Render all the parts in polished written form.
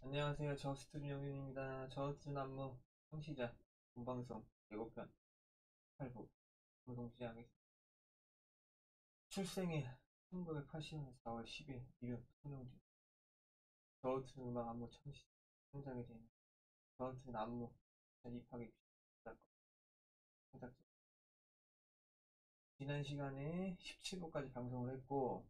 안녕하세요. 저스트 준영윤입니다. 저스트 남무 청취자 본방송 예고편 8부 방송 시작하겠습니다. 출생일 1980년 4월 10일 이름 손영준. 저스트 음악 안무 창작에 대한 저스트 남무 입학의 창작자. 지난 시간에 17부까지 방송을 했고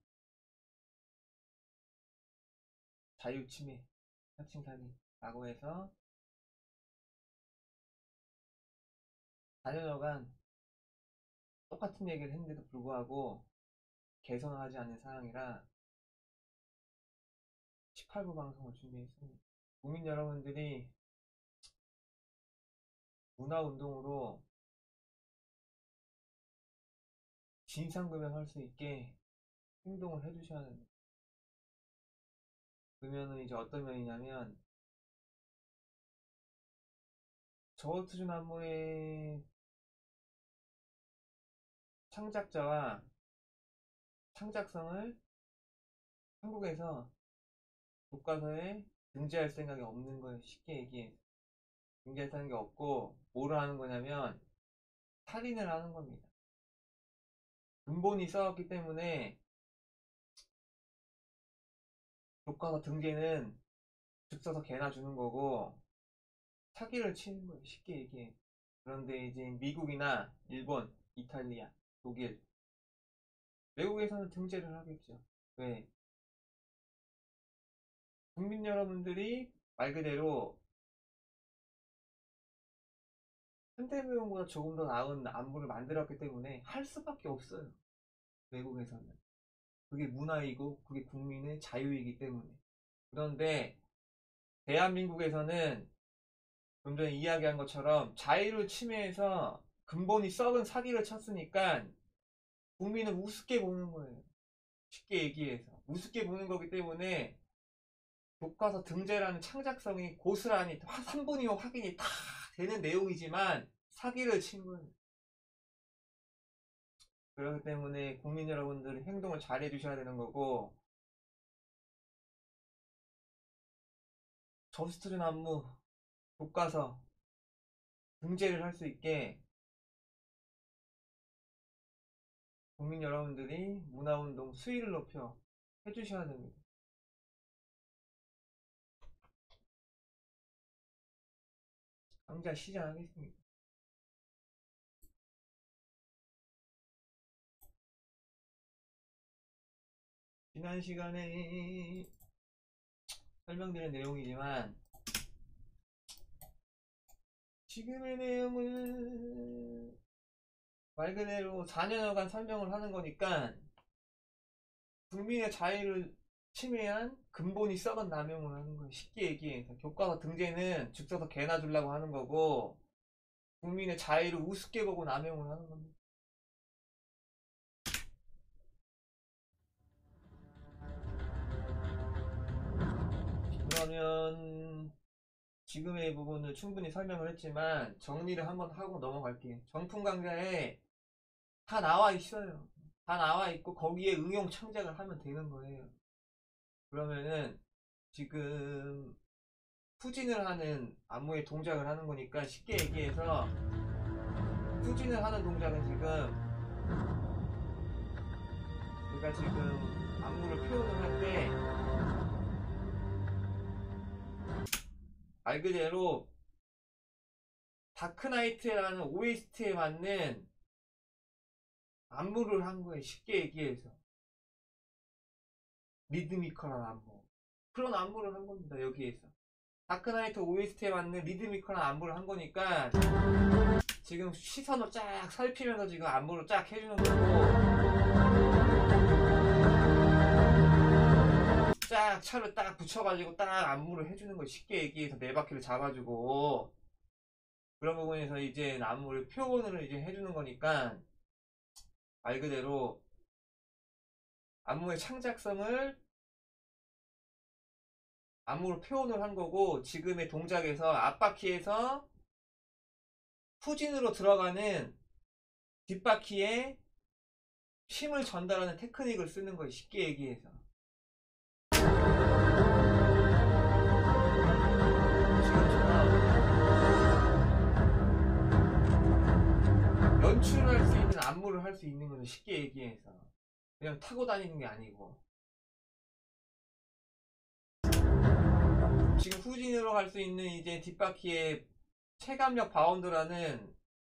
자유침해 사칭살기라고 해서 4년여간 똑같은 얘기를 했는데도 불구하고 개선하지 않는 상황이라 18부 방송을 준비했습니다. 국민 여러분들이 문화운동으로 진상규명할 수 있게 행동을 해주셔야 됩니다. 그러면은 이제 어떤 면이냐면 저우트준 안무의 창작자와 창작성을 한국에서 교과서에 등재할 생각이 없는 거예요. 쉽게 얘기해. 등재할 생각이 없고 뭐를 하는 거냐면 살인을 하는 겁니다. 근본이 써왔기 때문에 교과서 등재는 즉 써서 개나 주는 거고 사기를 치는 거예요. 쉽게 얘기해. 그런데 이제 미국이나 일본, 이탈리아, 독일, 외국에서는 등재를 하겠죠. 왜? 국민 여러분들이 말 그대로 현대무용보다 조금 더 나은 안무를 만들었기 때문에 할 수밖에 없어요. 외국에서는. 그게 문화이고 그게 국민의 자유이기 때문에. 그런데 대한민국에서는 좀 전에 이야기한 것처럼 자유를 침해해서 근본이 썩은 사기를 쳤으니까 국민은 우습게 보는 거예요. 쉽게 얘기해서. 우습게 보는 거기 때문에 교과서 등재라는 창작성이 고스란히 3분이면 확인이 다 되는 내용이지만 사기를 친 거예요. 그렇기 때문에 국민 여러분들이 행동을 잘 해주셔야 되는 거고 저스트린 안무 교과서 등재를 할 수 있게 국민 여러분들이 문화운동 수위를 높여 해주셔야 됩니다. 강좌 시작하겠습니다. 지난 시간에 설명드린 내용이지만 지금의 내용을 말 그대로 4년여간 설명을 하는 거니까 국민의 자유를 침해한 근본이 썩은 남용을 하는 거예요. 쉽게 얘기해서 교과서 등재는 즉 써서 개나 주려고 하는 거고 국민의 자유를 우습게 보고 남용을 하는 겁니다. 그러면 지금의 부분을 충분히 설명을 했지만 정리를 한번 하고 넘어갈게요. 정품 강좌에 다 나와 있어요. 다 나와 있고 거기에 응용 창작을 하면 되는 거예요. 그러면은 지금 후진을 하는 안무의 동작을 하는 거니까 쉽게 얘기해서 후진을 하는 동작은 지금 내가 지금 안무를 표현을 할 때 말 그대로 다크나이트라는 OST에 맞는 안무를 한 거예요. 쉽게 얘기해서 리드미컬한 안무 그런 안무를 한 겁니다. 여기에서 다크나이트 OST에 맞는 리드미컬한 안무를 한 거니까 지금 시선을 쫙 살피면서 지금 안무를 쫙 해주는 거고 쫙 차를 딱 붙여가지고 딱 안무를 해주는 거 쉽게 얘기해서 네 바퀴를 잡아주고 그런 부분에서 이제 안무를 표현을 이제 해주는 거니까 말 그대로 안무의 창작성을 안무로 표현을 한 거고 지금의 동작에서 앞바퀴에서 후진으로 들어가는 뒷바퀴에 힘을 전달하는 테크닉을 쓰는 거예요. 쉽게 얘기해서 할 수 있는 거죠. 쉽게 얘기해서. 그냥 타고 다니는 게 아니고. 지금 후진으로 갈 수 있는 이제 뒷바퀴에 체감력 바운드라는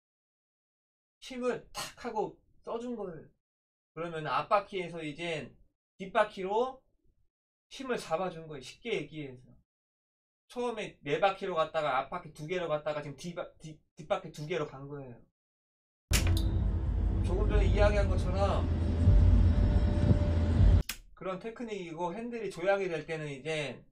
힘을 탁 하고 써준 거예요. 그러면 앞바퀴에서 이제 뒷바퀴로 힘을 잡아준 거예요. 쉽게 얘기해서. 처음에 4바퀴로 갔다가 앞바퀴 2개로 갔다가 지금 뒷바퀴 2개로 간 거예요. 조금 전에 이야기한 것처럼 그런 테크닉이고, 핸들이 조향이 될 때는 이제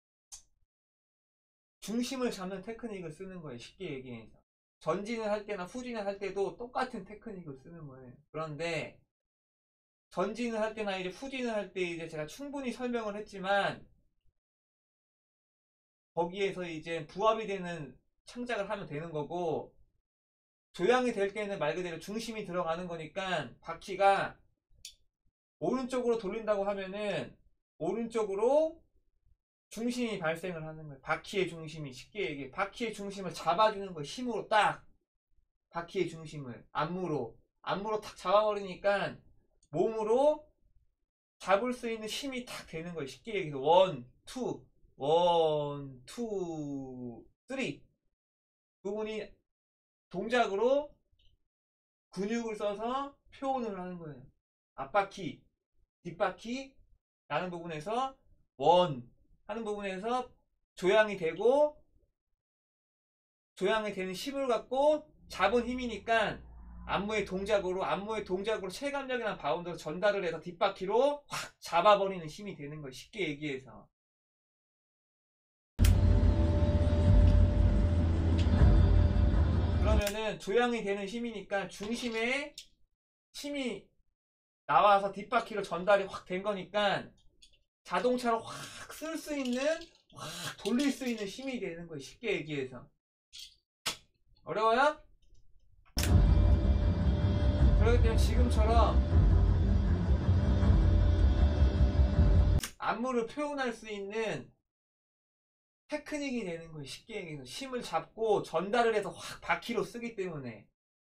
중심을 잡는 테크닉을 쓰는 거예요. 쉽게 얘기해서. 전진을 할 때나 후진을 할 때도 똑같은 테크닉을 쓰는 거예요. 그런데 전진을 할 때나 이제 후진을 할 때 이제 제가 충분히 설명을 했지만, 거기에서 이제 부합이 되는 창작을 하면 되는 거고, 조향이 될 때는 말 그대로 중심이 들어가는 거니까, 바퀴가 오른쪽으로 돌린다고 하면은 오른쪽으로 중심이 발생을 하는 거예요. 바퀴의 중심이, 쉽게 얘기해. 바퀴의 중심을 잡아주는 거예요. 힘으로 딱. 바퀴의 중심을 안무로 탁 잡아버리니까 몸으로 잡을 수 있는 힘이 탁 되는 거예요. 쉽게 얘기해서 원, 투, 쓰리 부분이 동작으로 근육을 써서 표현을 하는 거예요. 앞바퀴, 뒷바퀴 라는 부분에서 원 하는 부분에서 조향이 되고, 조향이 되는 힘을 갖고 잡은 힘이니까 안무의 동작으로 체감력이나 바운드로 전달을 해서 뒷바퀴로 확 잡아버리는 힘이 되는 거예요. 쉽게 얘기해서. 그러면은 조향이 되는 힘이니까 중심에 힘이 나와서 뒷바퀴로 전달이 확 된 거니까 자동차로 확 쓸 수 있는, 확 돌릴 수 있는 힘이 되는 거예요. 쉽게 얘기해서. 어려워요? 그렇기 때문에 지금처럼 안무를 표현할 수 있는 테크닉이 되는 거예요. 쉽게 얘기해서. 힘을 잡고 전달을 해서 확 바퀴로 쓰기 때문에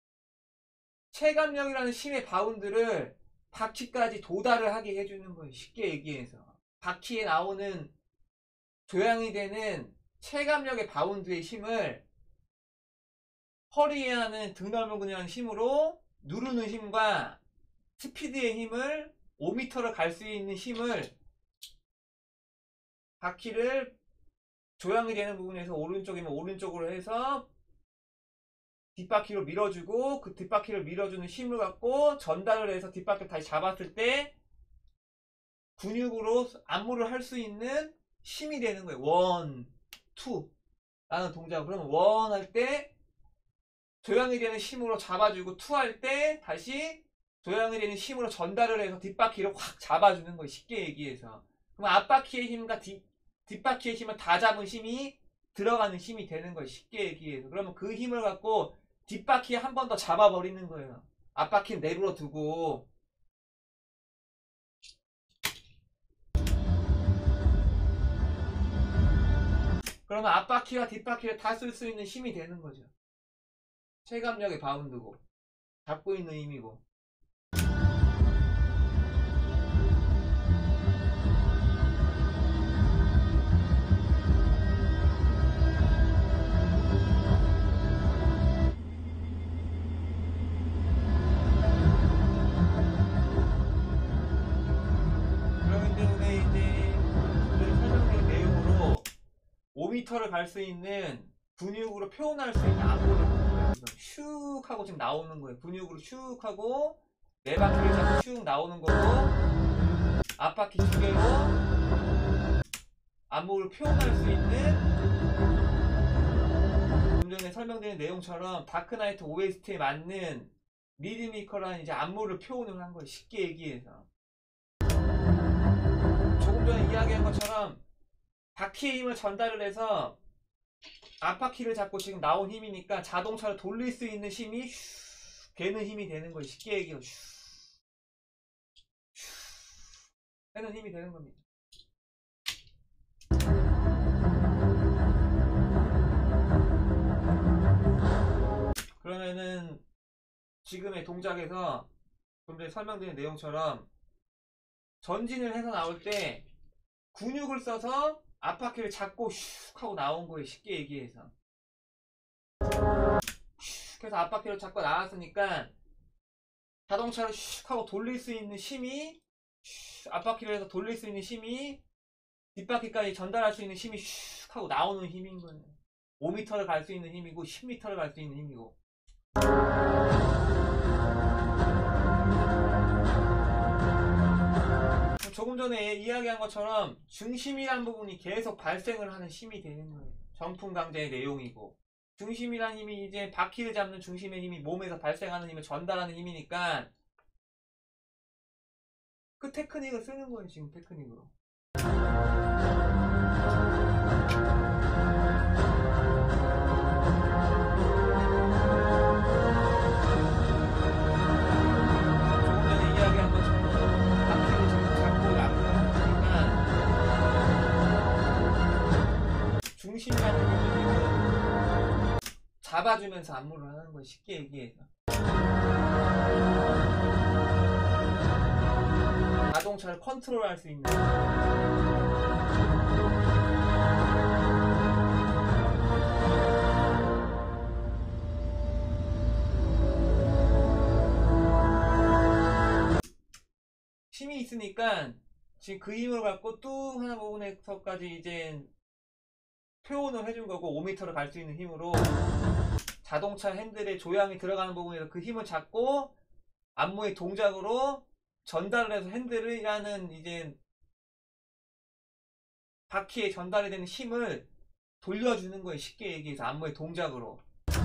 체감력이라는 힘의 바운드를 바퀴까지 도달을 하게 해주는 거예요. 쉽게 얘기해서. 바퀴에 나오는 조향이 되는 체감력의 바운드의 힘을 허리에 하는 등 넓은 근육의 힘으로 누르는 힘과 스피드의 힘을 5m를 갈 수 있는 힘을 바퀴를 조향이 되는 부분에서 오른쪽이면 오른쪽으로 해서 뒷바퀴로 밀어주고, 그 뒷바퀴를 밀어주는 힘을 갖고 전달을 해서 뒷바퀴를 다시 잡았을 때 근육으로 안무를 할 수 있는 힘이 되는 거예요. 원, 투 라는 동작. 그러면 원 할 때 조향이 되는 힘으로 잡아주고, 투 할 때 다시 조향이 되는 힘으로 전달을 해서 뒷바퀴를 확 잡아주는 거예요. 쉽게 얘기해서. 그럼 앞바퀴의 힘과 뒷바퀴의 힘을 다 잡은 힘이 들어가는 힘이 되는 거예요. 쉽게 얘기해서. 그러면 그 힘을 갖고 뒷바퀴에 한 번 더 잡아버리는 거예요. 앞바퀴는 내버려 두고. 그러면 앞바퀴와 뒷바퀴를 다 쓸 수 있는 힘이 되는 거죠. 체감력의 바운드고, 잡고 있는 힘이고. 그렇기 때문에 이제 오늘 설명드린 내용으로 5m를 갈 수 있는 근육으로 표현할 수 있는 안무를 하는 거예요. 슉 하고 지금 나오는 거예요. 근육으로 슉 하고 4바퀴를 잡고 슉 나오는 거고, 앞바퀴 2개로 안무를 표현할 수 있는, 좀 전에 설명드린 내용처럼 다크나이트 OST에 맞는 리드미컬한 이제 안무를 표현을 한 거예요. 쉽게 얘기해서. 조금 전에 이야기한 것처럼 바퀴의 힘을 전달을 해서 앞바퀴를 잡고 지금 나온 힘이니까 자동차를 돌릴 수 있는 힘이 슉 되는 힘이 되는 거예요. 쉽게 얘기해서 슉 되는 힘이 되는 겁니다. 그러면은 지금의 동작에서 좀 전에 설명드린 내용처럼 전진을 해서 나올 때 근육을 써서 앞바퀴를 잡고 슉 하고 나온 거예요. 쉽게 얘기해서. 슉 해서 앞바퀴를 잡고 나왔으니까 자동차를 슉 하고 돌릴 수 있는 힘이 앞바퀴를 해서 돌릴 수 있는 힘이 뒷바퀴까지 전달할 수 있는 힘이 슉 하고 나오는 힘인 거예요. 5m를 갈 수 있는 힘이고 10m를 갈 수 있는 힘이고. 조금 전에 이야기한 것처럼 중심이란 부분이 계속 발생을 하는 힘이 되는 거예요. 정품 강좌의 내용이고, 중심이란 힘이 이제 바퀴를 잡는 중심의 힘이 몸에서 발생하는 힘을 전달하는 힘이니까 그 테크닉을 쓰는 거예요. 지금 테크닉으로. 중심이라는 부분을 잡아주면서 안무를 하는 거예요. 쉽게 얘기해서. 자동차를 컨트롤할 수 있는. 힘이 있으니까 지금 그 힘을 갖고 또 하나 부분에서까지 이제 표현을 해준 거고, 5m를 갈 수 있는 힘으로 자동차 핸들에 조향이 들어가는 부분에서 그 힘을 잡고 안무의 동작으로 전달을 해서 핸들이라는 이제 바퀴에 전달이 되는 힘을 돌려주는 거예요. 쉽게 얘기해서 안무의 동작으로.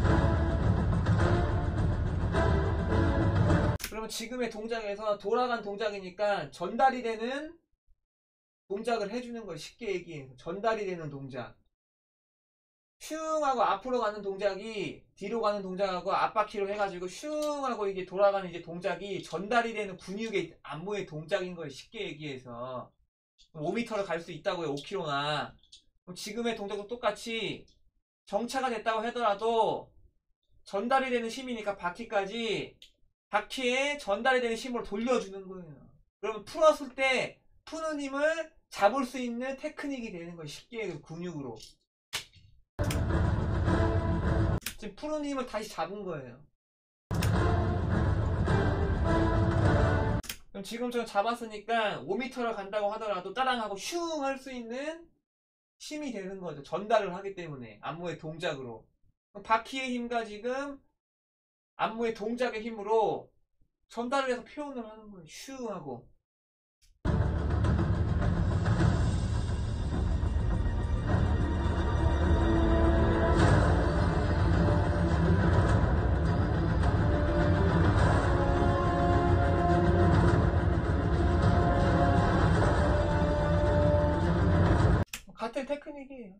그러면 지금의 동작에서 돌아간 동작이니까 전달이 되는 동작을 해주는 거예요. 쉽게 얘기해서 전달이 되는 동작. 슝 하고 앞으로 가는 동작이 뒤로 가는 동작하고 앞바퀴로 해가지고 슝 하고 이게 돌아가는 이제 동작이 전달이 되는 근육의 안무의 동작인 거예요. 쉽게 얘기해서. 5m를 갈 수 있다고요. 5km나. 지금의 동작도 똑같이 정차가 됐다고 하더라도 전달이 되는 힘이니까 바퀴까지, 바퀴에 전달이 되는 힘으로 돌려주는 거예요. 그러면 풀었을 때 푸는 힘을 잡을 수 있는 테크닉이 되는 거예요. 쉽게 얘기해서 근육으로. 지금 푸는 힘을 다시 잡은 거예요. 그럼 지금처럼 잡았으니까 5m를 간다고 하더라도 따랑하고 슝 할 수 있는 힘이 되는 거죠. 전달을 하기 때문에 안무의 동작으로. 그럼 바퀴의 힘과 지금 안무의 동작의 힘으로 전달을 해서 표현을 하는 거예요. 슝 하고. 같은 테크닉이에요.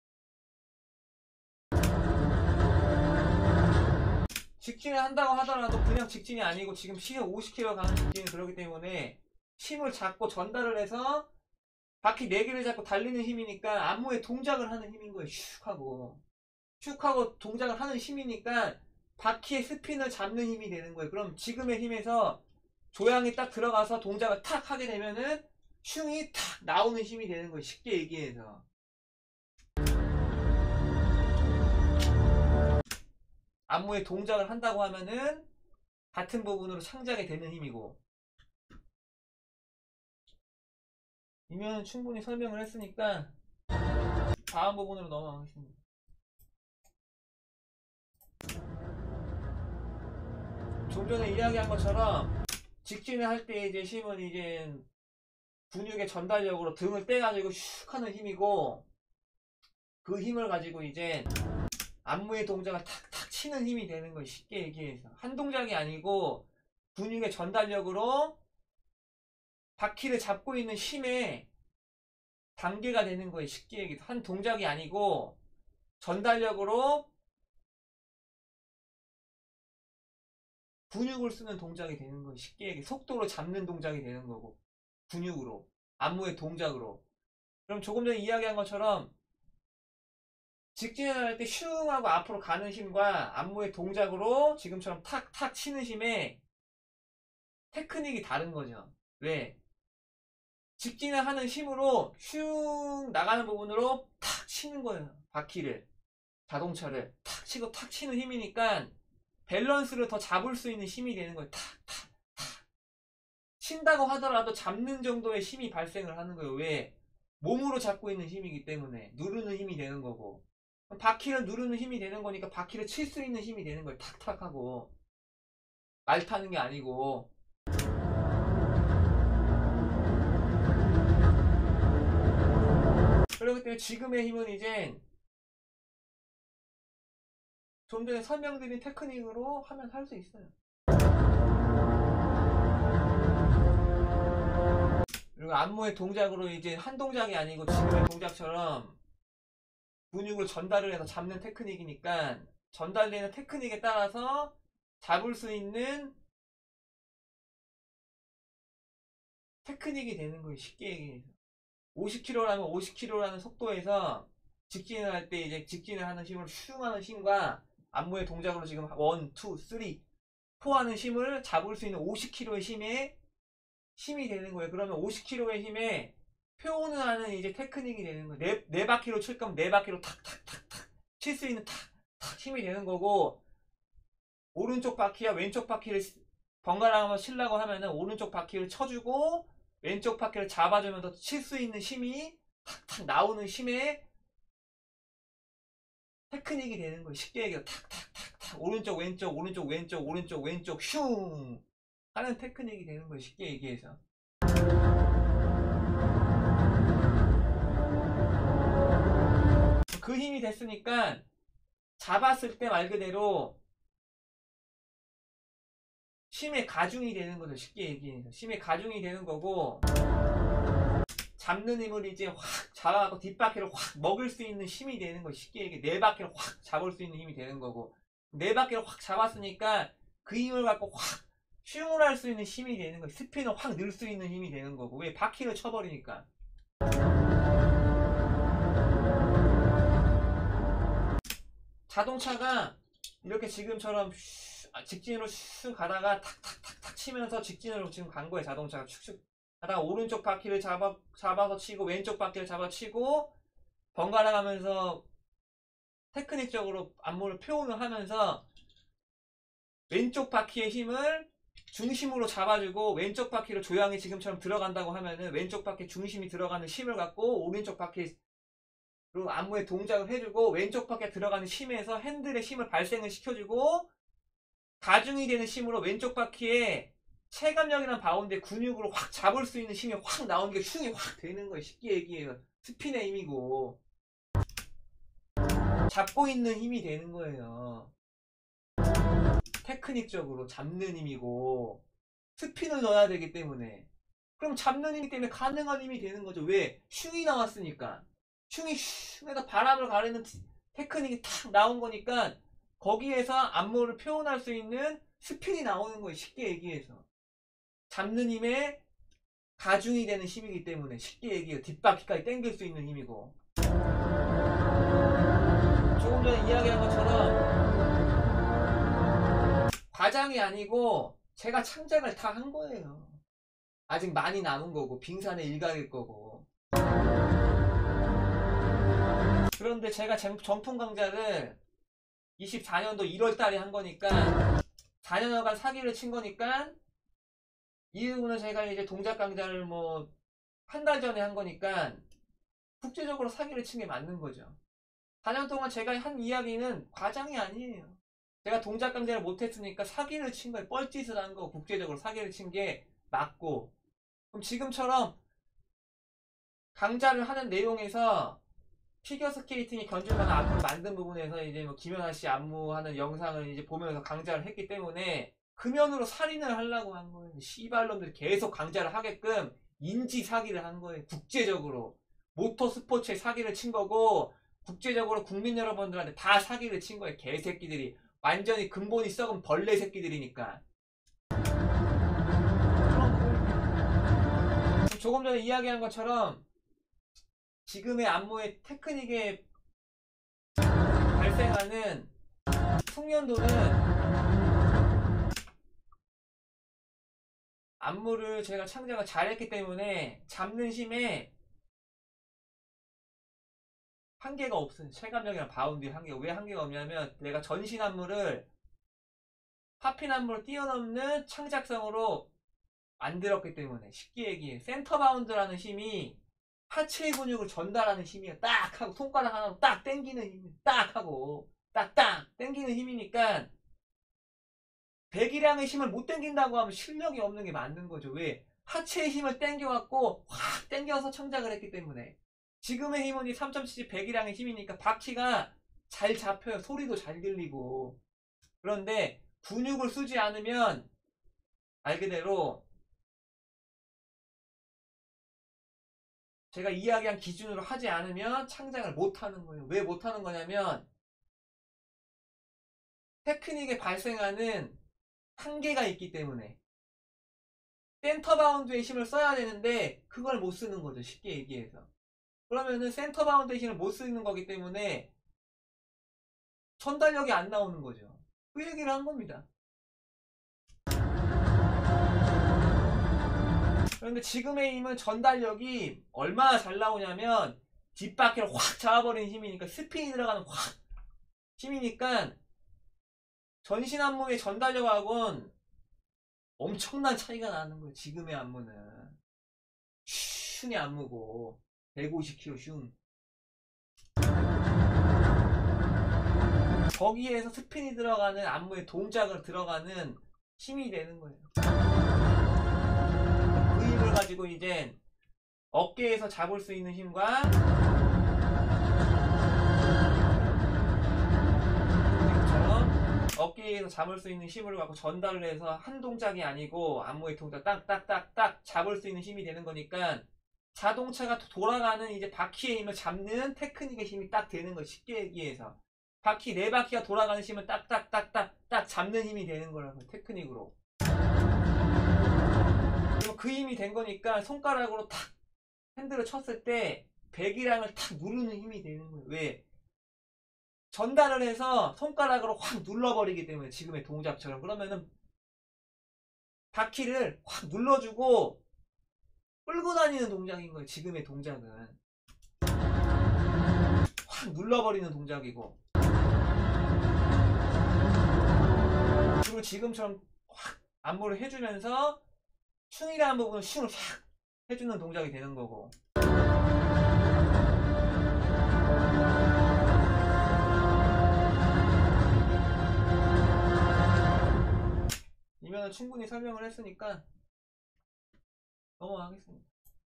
직진을 한다고 하더라도 그냥 직진이 아니고 지금 시속 50km 가는 직진이 그러기 때문에 힘을 잡고 전달을 해서 바퀴 4개를 잡고 달리는 힘이니까 안무의 동작을 하는 힘인 거예요. 슉 하고. 슉 하고 동작을 하는 힘이니까 바퀴의 스핀을 잡는 힘이 되는 거예요. 그럼 지금의 힘에서 조향이 딱 들어가서 동작을 탁 하게 되면은 슝이 탁 나오는 힘이 되는 거예요. 쉽게 얘기해서. 안무의 동작을 한다고 하면은 같은 부분으로 창작이 되는 힘이고. 이면 충분히 설명을 했으니까 다음 부분으로 넘어가겠습니다. 좀 전에 이야기한 것처럼 직진을 할 때 이제 힘은 이제 근육의 전달력으로 등을 떼가지고 슉 하는 힘이고, 그 힘을 가지고 이제 안무의 동작을 탁탁 치는 힘이 되는 거예요. 쉽게 얘기해서. 한 동작이 아니고 근육의 전달력으로 바퀴를 잡고 있는 힘의 단계가 되는 거예요. 쉽게 얘기해서. 한 동작이 아니고 전달력으로 근육을 쓰는 동작이 되는 거예요. 쉽게 얘기해. 속도로 잡는 동작이 되는 거고, 근육으로, 안무의 동작으로. 그럼 조금 전에 이야기한 것처럼 직진을 할 때 슝 하고 앞으로 가는 힘과 안무의 동작으로 지금처럼 탁탁 치는 힘에 테크닉이 다른 거죠. 왜? 직진을 하는 힘으로 슝 나가는 부분으로 탁 치는 거예요. 바퀴를, 자동차를 탁 치고 탁 치는 힘이니까 밸런스를 더 잡을 수 있는 힘이 되는 거예요. 탁, 탁, 탁. 친다고 하더라도 잡는 정도의 힘이 발생을 하는 거예요. 왜? 몸으로 잡고 있는 힘이기 때문에 누르는 힘이 되는 거고, 바퀴를 누르는 힘이 되는 거니까 바퀴를 칠 수 있는 힘이 되는 거예요. 탁탁 하고. 말 타는 게 아니고. 그렇기 때문에 지금의 힘은 이제 좀 전에 설명드린 테크닉으로 하면 할 수 있어요. 그리고 안무의 동작으로 이제 한 동작이 아니고 지금의 동작처럼 근육을 전달을 해서 잡는 테크닉이니까 전달되는 테크닉에 따라서 잡을 수 있는 테크닉이 되는 거예요. 쉽게 얘기해서 50km라면 50km라는 속도에서 직진을 할 때 이제 직진을 하는 힘을 슝 하는 힘과 안무의 동작으로 지금 1, 2, 3, 4 하는 힘을 잡을 수 있는 50kg의 힘이 되는 거예요. 그러면 50kg의 힘에 표현을 하는 이제 테크닉이 되는 거예요. 네 바퀴로 칠 거면 네 바퀴로 탁탁탁탁 칠 수 있는 탁탁 힘이 되는 거고, 오른쪽 바퀴와 왼쪽 바퀴를 번갈아 가면서 치려고 하면은 오른쪽 바퀴를 쳐주고 왼쪽 바퀴를 잡아주면서 칠 수 있는 힘이 탁탁 나오는 힘의 테크닉이 되는 거예요. 쉽게 얘기해서 탁탁탁탁 오른쪽 왼쪽 오른쪽 왼쪽 오른쪽 왼쪽 슝 하는 테크닉이 되는 거예요. 쉽게 얘기해서. 그 힘이 됐으니까 잡았을 때 말 그대로 힘의 가중이 되는 거죠. 쉽게 얘기해서 힘의 가중이 되는 거고, 잡는 힘을 이제 확 잡아갖고 뒷바퀴를 확 먹을 수 있는 힘이 되는 거. 쉽게 얘기해 네 바퀴를 확 잡을 수 있는 힘이 되는 거고, 네 바퀴를 확 잡았으니까 그 힘을 갖고 확 슝을 할 수 있는 힘이 되는 거. 스핀을 확 넣을 수 있는 힘이 되는 거고. 왜? 바퀴를 쳐버리니까. 자동차가 이렇게 지금처럼 직진으로 슉 가다가 탁탁탁탁 치면서 직진으로 지금 간 거예요. 자동차가 축축 하다가 오른쪽 바퀴를 잡아서 치고 왼쪽 바퀴를 잡아 치고 번갈아 가면서 테크닉적으로 안무를 표현을 하면서 왼쪽 바퀴의 힘을 중심으로 잡아주고 왼쪽 바퀴로 조향이 지금처럼 들어간다고 하면은 왼쪽 바퀴 중심이 들어가는 힘을 갖고 오른쪽 바퀴로 안무의 동작을 해주고 왼쪽 바퀴에 들어가는 힘에서 핸들의 힘을 발생을 시켜주고 가중이 되는 힘으로 왼쪽 바퀴에 체감력이란 바운드에 근육으로 확 잡을 수 있는 힘이 확 나오는 게 슝이 확 되는 거예요. 쉽게 얘기해요. 스핀의 힘이고 잡고 있는 힘이 되는 거예요. 테크닉적으로 잡는 힘이고 스핀을 넣어야 되기 때문에, 그럼 잡는 힘이 때문에 가능한 힘이 되는 거죠. 왜? 슝이 나왔으니까. 슝이 슝에서 바람을 가르는 테크닉이 탁 나온 거니까 거기에서 안무를 표현할 수 있는 스핀이 나오는 거예요. 쉽게 얘기해서 잡는 힘에 가중이 되는 힘이기 때문에 쉽게 얘기해요. 뒷바퀴까지 당길 수 있는 힘이고, 조금 전에 이야기한 것처럼 과장이 아니고 제가 창작을 다 한 거예요. 아직 많이 남은 거고 빙산의 일각일 거고. 그런데 제가 정품 강좌를 24년도 1월 달에 한 거니까 4년여간 사기를 친 거니까 이 부분은 제가 이제 동작 강좌를 뭐 한 달 전에 한 거니까 국제적으로 사기를 친 게 맞는 거죠. 4년 동안 제가 한 이야기는 과장이 아니에요. 제가 동작 강좌를 못했으니까 사기를 친 거예요. 뻘짓을 한 거, 국제적으로 사기를 친 게 맞고. 그럼 지금처럼 강좌를 하는 내용에서 피겨스케이팅이 견줄만한 안무를 만든 부분에서 이제 뭐 김연아 씨 안무하는 영상을 이제 보면서 강좌를 했기 때문에 금연으로 살인을 하려고 한 거예요. 씨발놈들이 계속 강좌를 하게끔 인지 사기를 한 거예요. 국제적으로 모터 스포츠에 사기를 친 거고 국제적으로 국민 여러분들한테 다 사기를 친 거예요. 개새끼들이 완전히 근본이 썩은 벌레 새끼들이니까. 조금 전에 이야기한 것처럼 지금의 안무의 테크닉에 발생하는 숙련도는 안무를 제가 창작을 잘했기 때문에 잡는 힘에 한계가 없어요. 체감력이랑 바운드의 한계가. 왜 한계가 없냐면 내가 전신 안무를 파핀 안무를 뛰어넘는 창작성으로 만들었기 때문에. 쉽게 얘기해. 센터 바운드라는 힘이 하체 근육을 전달하는 힘이야. 딱 하고 손가락 하나로 딱 당기는 힘이 딱 하고 딱딱 당기는 힘이니까 배기량의 힘을 못 당긴다고 하면 실력이 없는 게 맞는 거죠. 왜? 하체의 힘을 당겨갖고 확 당겨서 창작을 했기 때문에. 지금의 힘은 이 3.7 배기량의 힘이니까 바퀴가 잘 잡혀요. 소리도 잘 들리고. 그런데 근육을 쓰지 않으면 말 그대로 제가 이야기한 기준으로 하지 않으면 창작을 못하는 거예요. 왜 못하는 거냐면 테크닉에 발생하는 한계가 있기 때문에. 센터 바운드의 힘을 써야 되는데 그걸 못 쓰는 거죠. 쉽게 얘기해서. 그러면은 센터 바운드의 힘을 못 쓰는 거기 때문에 전달력이 안 나오는 거죠. 그 얘기를 한 겁니다. 그런데 지금의 힘은 전달력이 얼마나 잘 나오냐면 뒷바퀴를 확 잡아버리는 힘이니까, 스핀이 들어가는 확 힘이니까 전신 안무의 전달력하고는 엄청난 차이가 나는 거예요. 지금의 안무는 슝이 안무고 150kg 슝, 거기에서 스핀이 들어가는 안무의 동작을 들어가는 힘이 되는 거예요. 그 힘을 가지고 이제 어깨에서 잡을 수 있는 힘과 어깨에서 잡을 수 있는 힘을 갖고 전달을 해서 한 동작이 아니고 안무의 동작 딱딱딱딱 잡을 수 있는 힘이 되는 거니까 자동차가 돌아가는 이제 바퀴의 힘을 잡는 테크닉의 힘이 딱 되는 거예요. 쉽게 얘기해서 바퀴 네 바퀴가 돌아가는 힘을 딱딱딱딱딱 잡는 힘이 되는 거라고, 테크닉으로. 그리고 그 힘이 된 거니까 손가락으로 탁 핸들을 쳤을 때 배기량을 탁 누르는 힘이 되는 거예요. 왜? 전달을 해서 손가락으로 확 눌러버리기 때문에, 지금의 동작처럼. 그러면은 바퀴를 확 눌러주고 끌고 다니는 동작인 거예요. 지금의 동작은 확 눌러버리는 동작이고, 그리고 지금처럼 확 안무를 해주면서 슝이라는 부분은 슝을 확 해주는 동작이 되는 거고. 이면은 충분히 설명을 했으니까 넘어가겠습니다.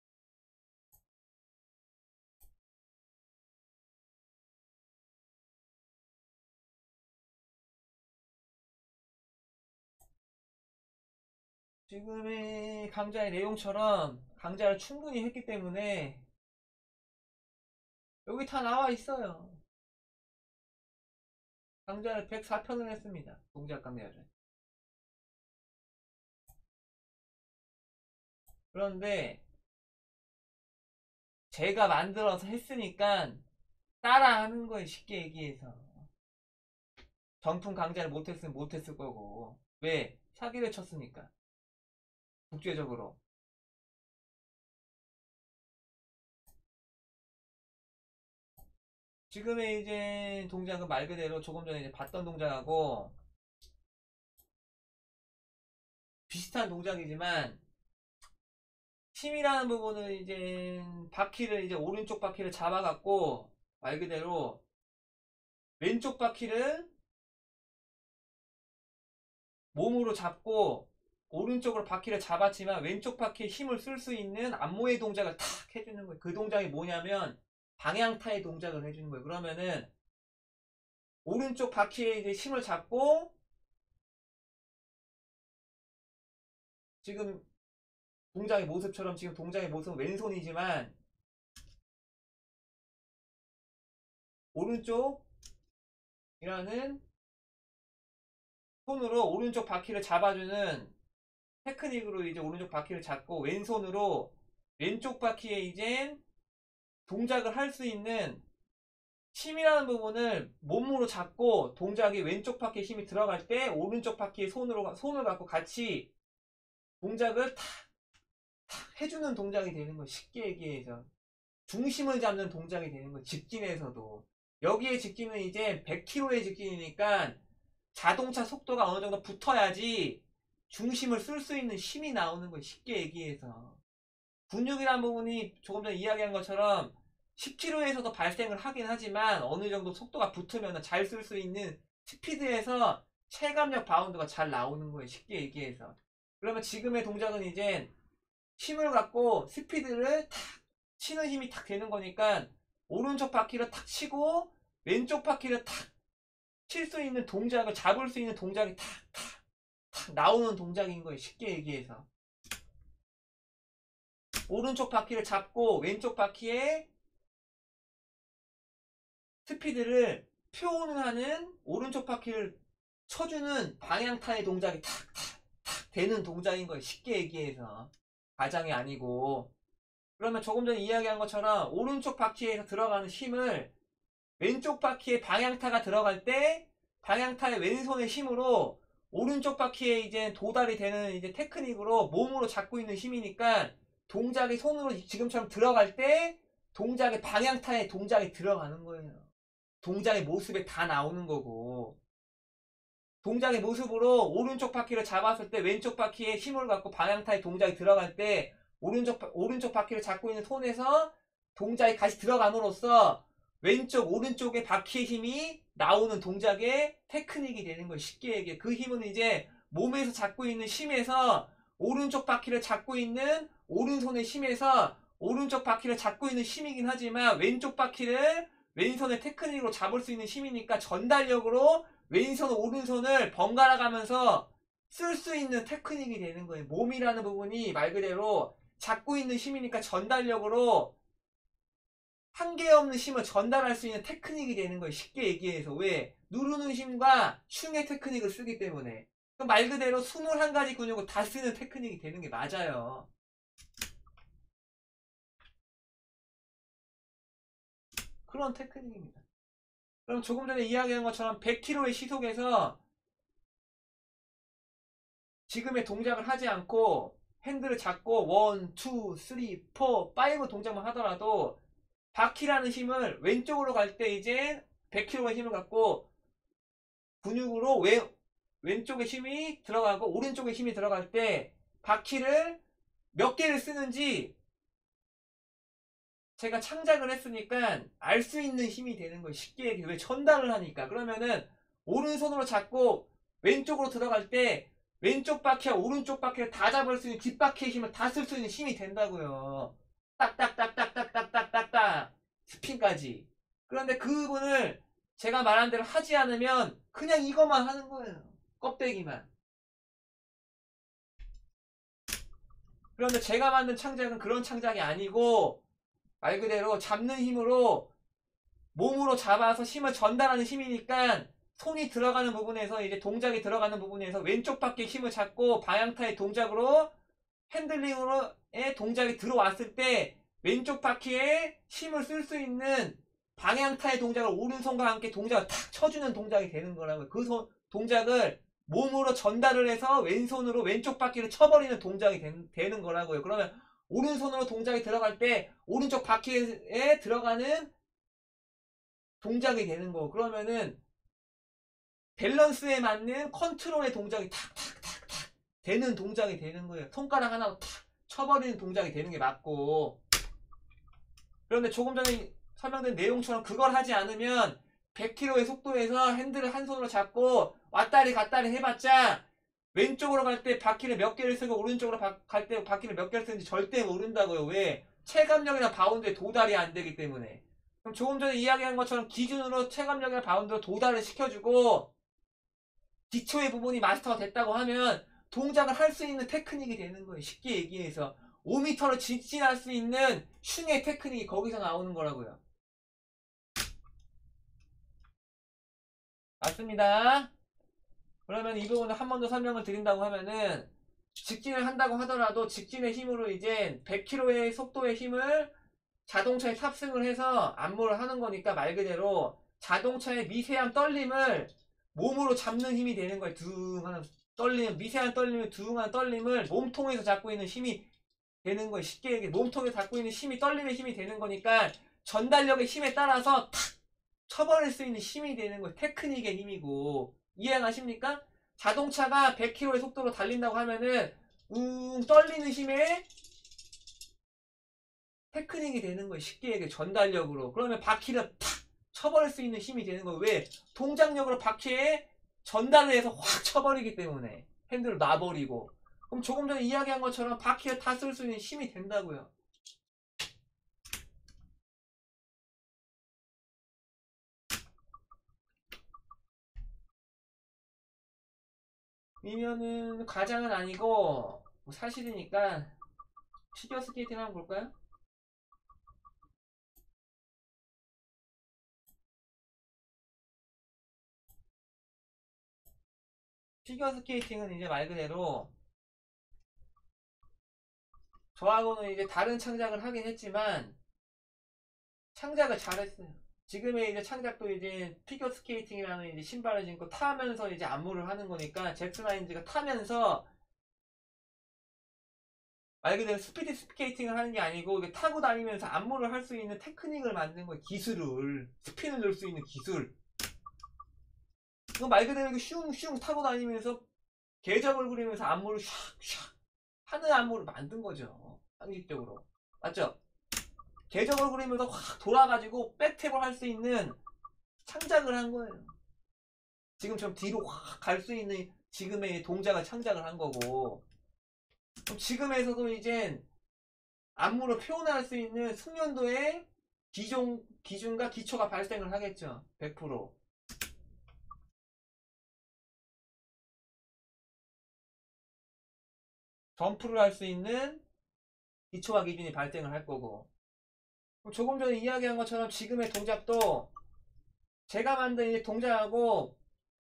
지금의 강좌의 내용처럼 강좌를 충분히 했기 때문에 여기 다 나와 있어요. 강좌를 104편을 했습니다. 동작 강좌를. 그런데 제가 만들어서 했으니까 따라하는 거예요. 쉽게 얘기해서. 정품 강좌를 못했으면 못했을 거고. 왜? 사기를 쳤으니까. 국제적으로. 지금의 이제 동작은 말 그대로 조금 전에 이제 봤던 동작하고 비슷한 동작이지만, 힘이라는 부분은 이제 바퀴를, 이제 오른쪽 바퀴를 잡아갖고 말 그대로 왼쪽 바퀴를 몸으로 잡고 오른쪽으로 바퀴를 잡았지만 왼쪽 바퀴에 힘을 쓸 수 있는 안무의 동작을 탁 해주는 거예요. 그 동작이 뭐냐면 방향타의 동작을 해주는 거예요. 그러면은 오른쪽 바퀴에 이제 힘을 잡고, 지금 동작의 모습처럼, 지금 동작의 모습은 왼손이지만 오른쪽이라는 손으로 오른쪽 바퀴를 잡아주는 테크닉으로 이제 오른쪽 바퀴를 잡고, 왼손으로 왼쪽 바퀴에 이제 동작을 할 수 있는 힘이라는 부분을 몸으로 잡고, 동작이 왼쪽 바퀴에 힘이 들어갈 때 오른쪽 바퀴에 손을 갖고 같이 동작을 탁 해주는 동작이 되는 거예요. 쉽게 얘기해서 중심을 잡는 동작이 되는 거예요. 직진에서도. 여기에 직진은 이제 100km의 직진이니까 자동차 속도가 어느 정도 붙어야지 중심을 쓸 수 있는 힘이 나오는 거예요. 쉽게 얘기해서. 근육이란 부분이 조금 전에 이야기한 것처럼 10km에서도 발생을 하긴 하지만 어느 정도 속도가 붙으면 잘 쓸 수 있는 스피드에서 체감력 바운드가 잘 나오는 거예요. 쉽게 얘기해서. 그러면 지금의 동작은 이제 힘을 갖고 스피드를 탁 치는 힘이 탁 되는 거니까 오른쪽 바퀴를 탁 치고 왼쪽 바퀴를 탁 칠 수 있는 동작을 잡을 수 있는 동작이 탁 나오는 동작인 거예요. 쉽게 얘기해서. 오른쪽 바퀴를 잡고 왼쪽 바퀴에 스피드를 표현을 하는 오른쪽 바퀴를 쳐주는 방향타의 동작이 탁 되는 동작인 거예요. 쉽게 얘기해서. 과장이 아니고. 그러면 조금 전에 이야기한 것처럼 오른쪽 바퀴에서 들어가는 힘을 왼쪽 바퀴에 방향타가 들어갈 때 방향타의 왼손의 힘으로 오른쪽 바퀴에 이제 도달이 되는 이제 테크닉으로 몸으로 잡고 있는 힘이니까 동작이 손으로 지금처럼 들어갈 때 동작의 방향타의 동작이 들어가는 거예요. 동작의 모습에 다 나오는 거고 동작의 모습으로 오른쪽 바퀴를 잡았을 때 왼쪽 바퀴에 힘을 갖고 방향타의 동작이 들어갈 때 오른쪽 바퀴를 잡고 있는 손에서 동작이 같이 들어감으로써 왼쪽 오른쪽의 바퀴의 힘이 나오는 동작의 테크닉이 되는 거예요. 쉽게 얘기해. 그 힘은 이제 몸에서 잡고 있는 힘에서 오른쪽 바퀴를 잡고 있는 오른손의 힘에서 오른쪽 바퀴를 잡고 있는 힘이긴 하지만 왼쪽 바퀴를 왼손의 테크닉으로 잡을 수 있는 힘이니까 전달력으로 왼손 오른손을 번갈아 가면서 쓸 수 있는 테크닉이 되는 거예요. 몸이라는 부분이 말 그대로 잡고 있는 힘이니까 전달력으로 한계 없는 힘을 전달할 수 있는 테크닉이 되는 거예요. 쉽게 얘기해서. 왜? 누르는 힘과 흉의 테크닉을 쓰기 때문에. 말 그대로 21가지 근육을 다 쓰는 테크닉이 되는 게 맞아요. 그런 테크닉입니다. 그럼 조금 전에 이야기한 것처럼 100km의 시속에서 지금의 동작을 하지 않고 핸들을 잡고 1, 2, 3, 4, 5 동작만 하더라도 바퀴라는 힘을 왼쪽으로 갈 때 이제 100kg의 힘을 갖고 근육으로 왼쪽에 힘이 들어가고 오른쪽에 힘이 들어갈 때 바퀴를 몇 개를 쓰는지 제가 창작을 했으니까 알 수 있는 힘이 되는 거예요. 쉽게 얘기해. 왜? 전달을 하니까. 그러면은 오른손으로 잡고 왼쪽으로 들어갈 때 왼쪽 바퀴와 오른쪽 바퀴를 다 잡을 수 있는 뒷바퀴의 힘을 다 쓸 수 있는 힘이 된다고요. 딱딱딱딱딱딱딱딱딱 스핀까지. 그런데 그 부분을 제가 말한 대로 하지 않으면 그냥 이것만 하는 거예요. 껍데기만. 그런데 제가 만든 창작은 그런 창작이 아니고 말 그대로 잡는 힘으로 몸으로 잡아서 힘을 전달하는 힘이니까 손이 들어가는 부분에서 이제 동작이 들어가는 부분에서 왼쪽 바퀴 힘을 잡고 방향타의 동작으로 핸들링으로의 동작이 들어왔을 때 왼쪽 바퀴에 힘을 쓸 수 있는 방향타의 동작을 오른손과 함께 동작을 탁 쳐주는 동작이 되는 거라고요. 그 동작을 몸으로 전달을 해서 왼손으로 왼쪽 바퀴를 쳐버리는 동작이 되는 거라고요. 그러면 오른손으로 동작이 들어갈 때 오른쪽 바퀴에 들어가는 동작이 되는 거. 그러면은 밸런스에 맞는 컨트롤의 동작이 탁탁탁탁 되는 동작이 되는 거예요. 손가락 하나로 탁 쳐버리는 동작이 되는 게 맞고. 그런데 조금 전에 설명된 내용처럼 그걸 하지 않으면 100km의 속도에서 핸들을 한 손으로 잡고 왔다리 갔다리 해봤자 왼쪽으로 갈 때 바퀴를 몇 개를 쓰고 오른쪽으로 갈 때 바퀴를 몇 개를 쓰는지 절대 모른다고요. 왜? 체감력이나 바운드에 도달이 안 되기 때문에. 그럼 조금 전에 이야기한 것처럼 기준으로 체감력이나 바운드로 도달을 시켜주고 기초의 부분이 마스터가 됐다고 하면 동작을 할 수 있는 테크닉이 되는 거예요. 쉽게 얘기해서 5m를 직진할 수 있는 슝의 테크닉이 거기서 나오는 거라고요. 맞습니다. 그러면 이 부분을 한 번 더 설명을 드린다고 하면은 직진을 한다고 하더라도 직진의 힘으로 이제 100km의 속도의 힘을 자동차에 탑승을 해서 안무를 하는 거니까 말 그대로 자동차의 미세한 떨림을 몸으로 잡는 힘이 되는 거예요. 둥 하는 떨림, 미세한 떨림을, 두ung한 떨림을 몸통에서 잡고 있는 힘이 되는 거예요. 쉽게 얘기해. 몸통에서 잡고 있는 힘이 떨림의 힘이 되는 거니까 전달력의 힘에 따라서 탁 쳐버릴 수 있는 힘이 되는 거예요. 테크닉의 힘이고. 이해가십니까? 자동차가 100km의 속도로 달린다고 하면은 떨리는 힘에 테크닉이 되는 거예요. 쉽게 얘기해. 전달력으로. 그러면 바퀴를 탁 쳐버릴 수 있는 힘이 되는 거예요. 왜? 동작력으로 바퀴에 전달을 해서 확 쳐버리기 때문에. 핸들을 놔버리고. 그럼 조금 전에 이야기한 것처럼 바퀴를 다 쓸 수 있는 힘이 된다고요. 이면은 과장은 아니고 뭐 사실이니까 피겨스케이팅 한번 볼까요? 피겨스케이팅은 이제 말 그대로 저하고는 이제 다른 창작을 하긴 했지만 창작을 잘했어요. 지금의 이제 창작도 이제 피겨스케이팅이라는 이제 신발을 신고 타면서 이제 안무를 하는 거니까 잭슨 하인즈가 타면서 말 그대로 스피드 스케이팅을 하는 게 아니고 타고 다니면서 안무를 할 수 있는 테크닉을 만든 거예요. 기술을 스핀을 넣을 수 있는 기술. 이거 말 그대로 슝슝 타고 다니면서 궤적을 그리면서 안무를 샥샥 하는 안무를 만든 거죠. 상식적으로. 맞죠? 궤적을 그리면서 확 돌아가지고 백탭을 할 수 있는 창작을 한 거예요. 지금처럼 뒤로 확 갈 수 있는 지금의 동작을 창작을 한 거고. 그럼 지금에서도 이젠 안무를 표현할 수 있는 숙련도의 기준과 기초가 발생을 하겠죠. 100%. 점프를 할 수 있는 기초와 기준이 발생을 할 거고. 조금 전에 이야기한 것처럼 지금의 동작도 제가 만든 이 동작하고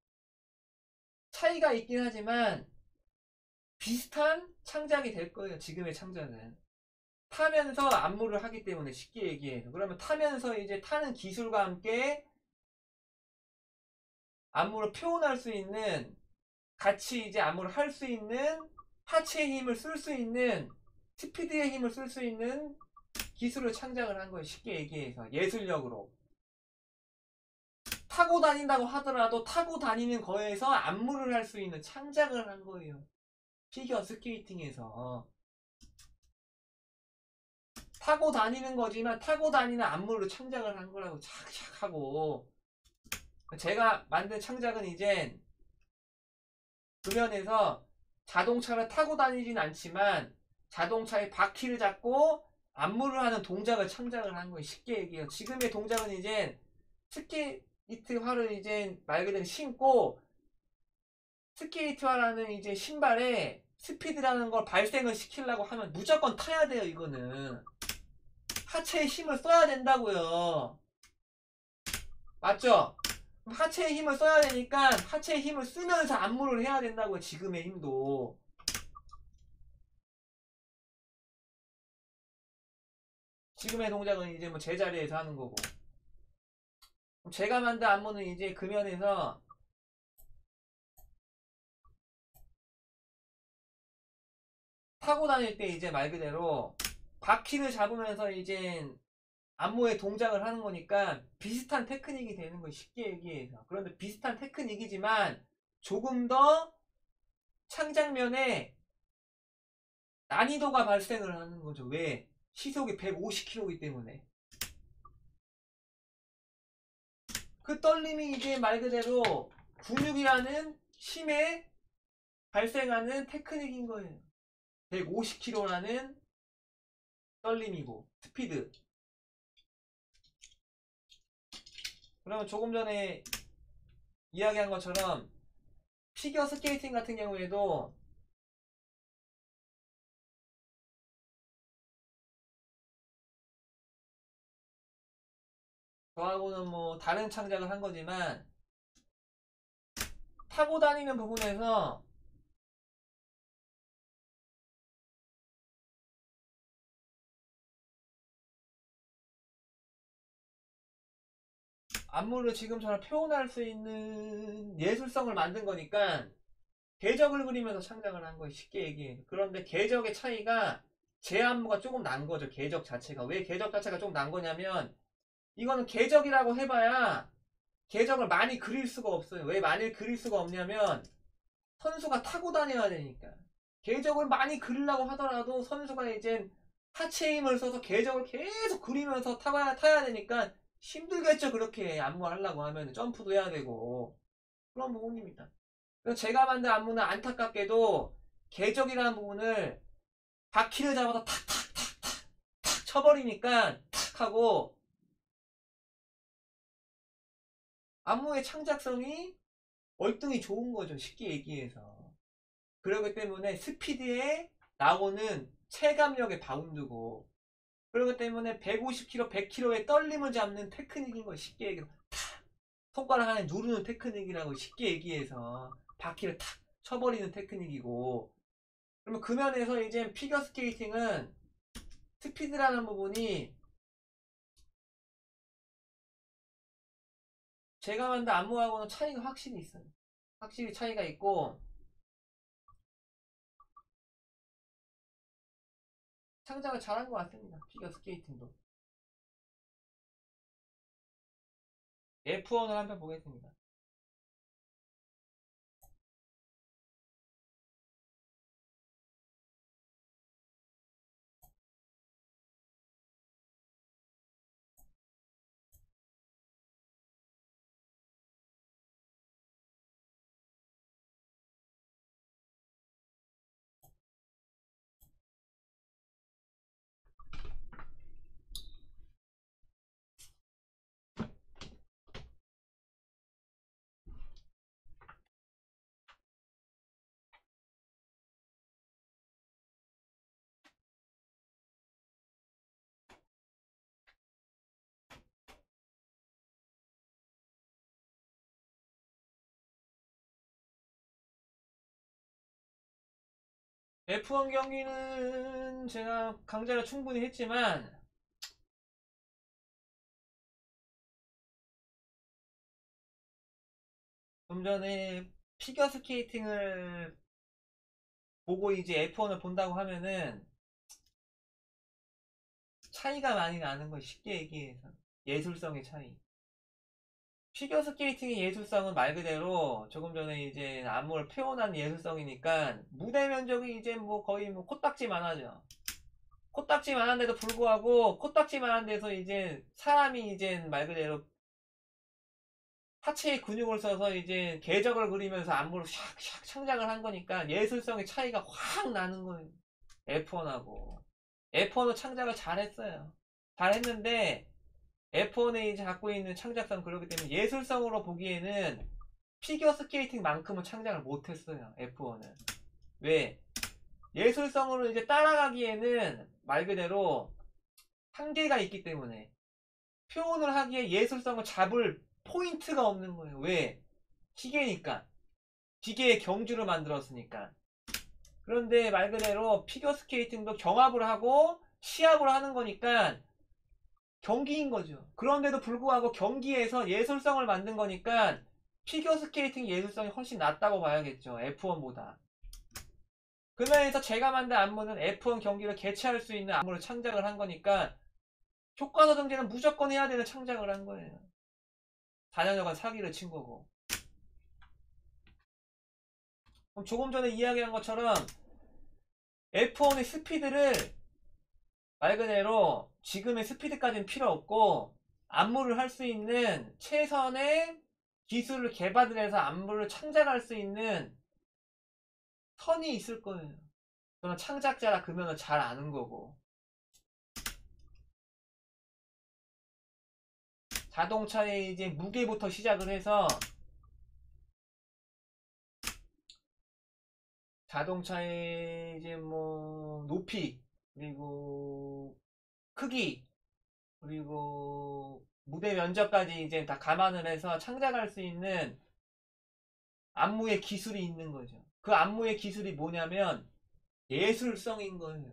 차이가 있긴 하지만 비슷한 창작이 될 거예요. 지금의 창작은. 타면서 안무를 하기 때문에 쉽게 얘기해서. 그러면 타면서 이제 타는 기술과 함께 안무를 표현할 수 있는 같이 이제 안무를 할 수 있는 하체의 힘을 쓸 수 있는 스피드의 힘을 쓸 수 있는 기술을 창작을 한 거예요. 쉽게 얘기해서 예술력으로. 타고 다닌다고 하더라도 타고 다니는 거에서 안무를 할 수 있는 창작을 한 거예요. 피겨 스케이팅에서. 타고 다니는 거지만 타고 다니는 안무를 창작을 한 거라고 착착 하고 제가 만든 창작은 이제 금연에서 자동차를 타고 다니진 않지만 자동차의 바퀴를 잡고 안무를 하는 동작을 창작을 한 거예요. 쉽게 얘기해요. 지금의 동작은 이제 스케이트화를 이제 말 그대로 신고 스케이트화라는 이제 신발에 스피드라는 걸 발생을 시키려고 하면 무조건 타야 돼요. 이거는 하체에 힘을 써야 된다고요. 맞죠? 하체에 힘을 써야 되니까 하체에 힘을 쓰면서 안무를 해야 된다고요. 지금의 힘도. 지금의 동작은 이제 뭐 제자리에서 하는 거고. 제가 만든 안무는 이제 금연에서 타고 다닐 때 이제 말 그대로 바퀴를 잡으면서 이제 안무의 동작을 하는 거니까 비슷한 테크닉이 되는 거예요. 쉽게 얘기해서. 그런데 비슷한 테크닉이지만 조금 더 창작면에 난이도가 발생을 하는 거죠. 왜? 시속이 150km이기 때문에. 그 떨림이 이제 말 그대로 근육이라는 힘에 발생하는 테크닉인 거예요. 150km라는 떨림이고 스피드. 그러면 조금 전에 이야기한 것처럼 피겨 스케이팅 같은 경우에도 저하고는 뭐 다른 창작을 한 거지만 타고 다니는 부분에서 안무를 지금처럼 표현할 수 있는 예술성을 만든 거니까 궤적을 그리면서 창작을 한 거예요. 쉽게 얘기해서. 그런데 궤적의 차이가 제 안무가 조금 난 거죠. 궤적 자체가. 왜 궤적 자체가 조금 난 거냐면 이거는 궤적이라고 해봐야 궤적을 많이 그릴 수가 없어요. 왜 많이 그릴 수가 없냐면 선수가 타고 다녀야 되니까. 궤적을 많이 그리려고 하더라도 선수가 이제 하체 힘을 써서 궤적을 계속 그리면서 타야 되니까 힘들겠죠. 그렇게 안무하려고 하면 점프도 해야 되고 그런 부분입니다. 그래서 제가 만든 안무는 안타깝게도 궤적이라는 부분을 바퀴를 잡아서 탁 쳐버리니까 탁 하고 안무의 창작성이 월등히 좋은 거죠. 쉽게 얘기해서. 그렇기 때문에 스피드에 나오는 체감력의 바운드고 그렇기 때문에 150km, 100km의 떨림을 잡는 테크닉인 거 쉽게 얘기해서 탁 손가락 안에 누르는 테크닉이라고 쉽게 얘기해서 바퀴를 탁 쳐버리는 테크닉이고 그러면 그 면에서 이제 피겨스케이팅은 스피드라는 부분이 제가 만든 안무하고는 차이가 확실히 있어요. 확실히 차이가 있고 창작을 잘한 것 같습니다. 피겨스케이팅도. F1을 한번 보겠습니다. F1 경기는 제가 강좌를 충분히 했지만 좀 전에 피겨스케이팅을 보고 이제 F1을 본다고 하면은 차이가 많이 나는 거 쉽게 얘기해서 예술성의 차이. 피겨스케이팅의 예술성은 말 그대로 조금 전에 이제 안무를 표현한 예술성이니까 무대 면적이 이제 뭐 거의 뭐 코딱지만 하죠. 코딱지만 한데도 불구하고 코딱지만 한 데서 이제 사람이 이제 말 그대로 하체의 근육을 써서 이제 궤적을 그리면서 안무를 샥샥 창작을 한 거니까 예술성의 차이가 확 나는 거예요. F1하고. F1은 창작을 잘했어요. 잘했는데 F1에 이제 갖고 있는 창작성 그렇기 때문에 예술성으로 보기에는 피겨 스케이팅만큼은 창작을 못했어요. F1은. 왜? 예술성으로 이제 따라가기에는 말 그대로 한계가 있기 때문에 표현을 하기에 예술성을 잡을 포인트가 없는 거예요. 왜? 기계니까. 기계의 경주를 만들었으니까. 그런데 말 그대로 피겨스케이팅도 경합을 하고 시합을 하는 거니까 경기인 거죠. 그런데도 불구하고 경기에서 예술성을 만든 거니까 피겨스케이팅 예술성이 훨씬 낫다고 봐야겠죠. F1보다. 그 면에서 제가 만든 안무는 F1 경기를 개최할 수 있는 안무를 창작을 한 거니까 교과서 등재는 무조건 해야 되는 창작을 한 거예요. 4년여간 사기를 친 거고. 그럼 조금 전에 이야기한 것처럼 F1의 스피드를 말 그대로 지금의 스피드까지는 필요 없고 안무를 할 수 있는 최선의 기술을 개발을 해서 안무를 창작할 수 있는 선이 있을 거예요. 저는 창작자라 그러면 잘 아는 거고. 자동차의 이제 무게부터 시작을 해서 자동차의 이제 뭐 높이 그리고 크기 그리고 무대 면적까지 이제 다 감안을 해서 창작할 수 있는 안무의 기술이 있는 거죠. 그 안무의 기술이 뭐냐면 예술성인 거예요.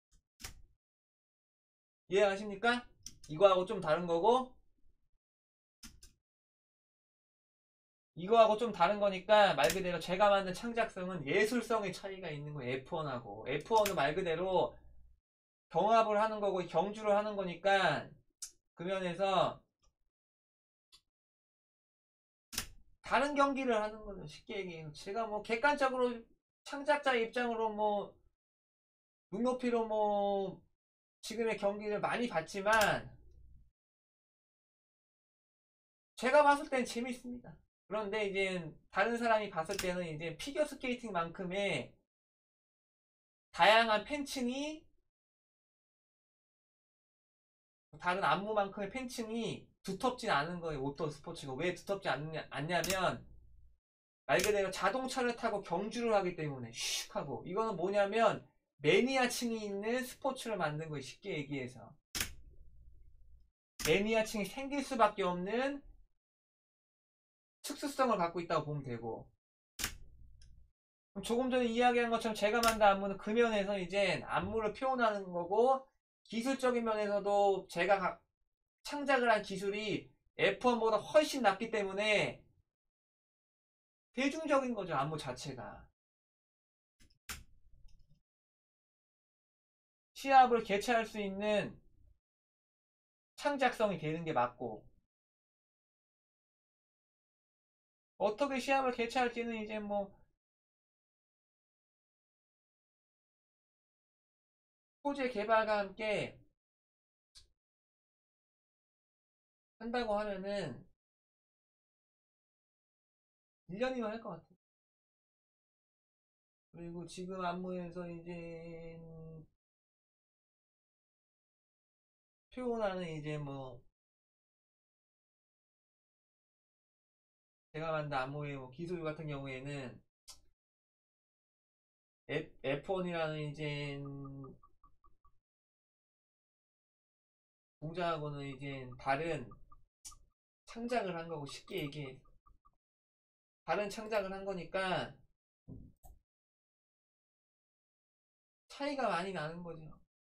이해하십니까? 이거하고 좀 다른 거고 이거하고 좀 다른 거니까 말 그대로 제가 만든 창작성은 예술성의 차이가 있는 거예요. F1하고. F1은 말 그대로 경합을 하는 거고 경주를 하는 거니까 그 면에서 다른 경기를 하는 거죠. 쉽게 얘기해요. 제가 뭐 객관적으로 창작자 입장으로 뭐 눈높이로 뭐 지금의 경기를 많이 봤지만 제가 봤을 땐 재밌습니다. 그런데 이제 다른 사람이 봤을 때는 이제 피겨스케이팅만큼의 다양한 팬층이 다른 안무만큼의 팬층이 두텁진 않은 거예요. 오토 스포츠가 왜 두텁지 않냐면 말 그대로 자동차를 타고 경주를 하기 때문에 슉 하고 이거는 뭐냐면 매니아층이 있는 스포츠를 만든 거예요. 쉽게 얘기해서 매니아층이 생길 수밖에 없는 특수성을 갖고 있다고 보면 되고 조금 전에 이야기한 것처럼 제가 만든 안무는 그 면에서 이제 안무를 표현하는 거고 기술적인 면에서도 제가 창작을 한 기술이 F1보다 훨씬 낫기 때문에 대중적인 거죠. 안무 자체가 시합을 개최할 수 있는 창작성이 되는 게 맞고 어떻게 시합을 개최할지는 이제 뭐 소재 개발과 함께 한다고 하면은 1년이면 할 것 같아요. 그리고 지금 안무에서 이제 표현하는 이제 뭐 제가 만든 안무의 뭐 기술 같은 경우에는 F1이라는 이제 동작하고는 이제 다른 창작을 한 거고 쉽게 얘기해 다른 창작을 한 거니까 차이가 많이 나는 거죠.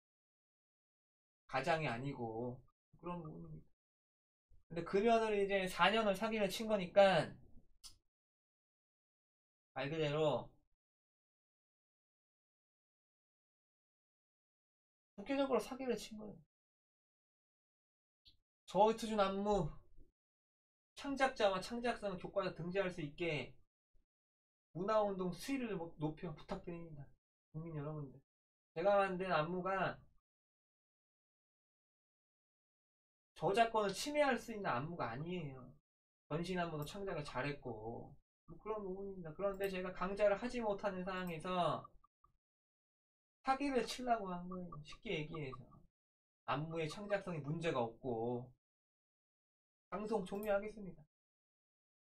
가장이 아니고 그런 부분입니다. 근데 그녀를 이제 4년을 사귀를 친 거니까 말 그대로 국제적으로 사기를 친 거예요. 저투준 안무 창작자와 창작성 교과서 등재할 수 있게 문화운동 수위를 높여 부탁드립니다. 국민 여러분들. 제가 만든 안무가 저작권을 침해할 수 있는 안무가 아니에요. 전신 안무도 창작을 잘했고 뭐 그런 부분입니다. 그런데 제가 강좌를 하지 못하는 상황에서 사기를 치려고 한 거예요. 쉽게 얘기해서 안무의 창작성이 문제가 없고 방송 종료하겠습니다.